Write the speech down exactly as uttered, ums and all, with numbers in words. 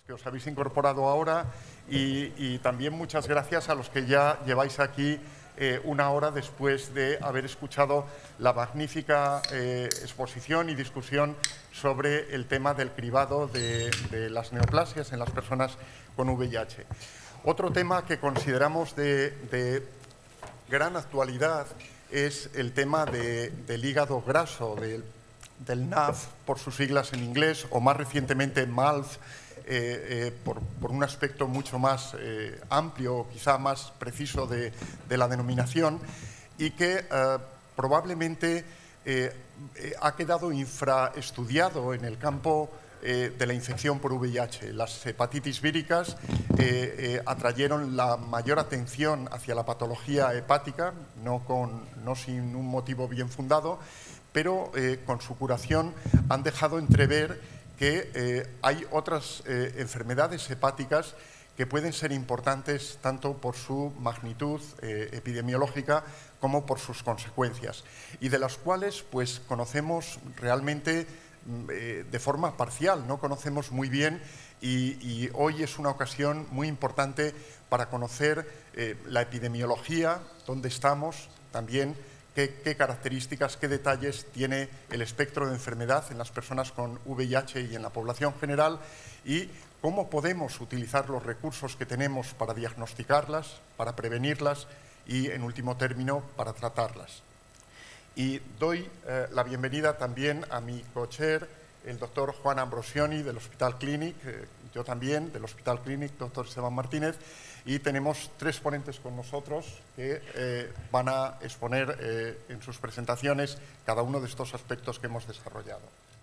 que os habéis incorporado ahora y, y también muchas gracias a los que ya lleváis aquí eh, una hora después de haber escuchado la magnífica eh, exposición y discusión sobre el tema del cribado de, de las neoplasias en las personas con V I H. Otro tema que consideramos de, de gran actualidad es el tema de, del hígado graso, del, del N A F, por sus siglas en inglés, o más recientemente M A L F, eh, eh, por, por un aspecto mucho más eh, amplio, quizá más preciso de, de la denominación, y que eh, probablemente eh, eh, ha quedado infraestudiado en el campo eh, de la infección por V I H. Las hepatitis víricas eh, eh, atrayeron la mayor atención hacia la patología hepática, no, con, no sin un motivo bien fundado, pero eh, con su curación han dejado entrever que eh, hay otras eh, enfermedades hepáticas que pueden ser importantes tanto por su magnitud eh, epidemiológica como por sus consecuencias, y de las cuales pues conocemos realmente eh, de forma parcial, no conocemos muy bien, y, y hoy es una ocasión muy importante para conocer eh, la epidemiología, dónde estamos, también Qué, qué características, qué detalles tiene el espectro de enfermedad en las personas con V I H y en la población general, y cómo podemos utilizar los recursos que tenemos para diagnosticarlas, para prevenirlas y, en último término, para tratarlas. Y doy eh, la bienvenida también a mi co-chair, el doctor Juan Ambrosioni, del Hospital Clínic, eh, yo también, del Hospital Clínic, doctor Esteban Martínez, y tenemos tres ponentes con nosotros que eh, van a exponer eh, en sus presentaciones cada uno de estos aspectos que hemos desarrollado.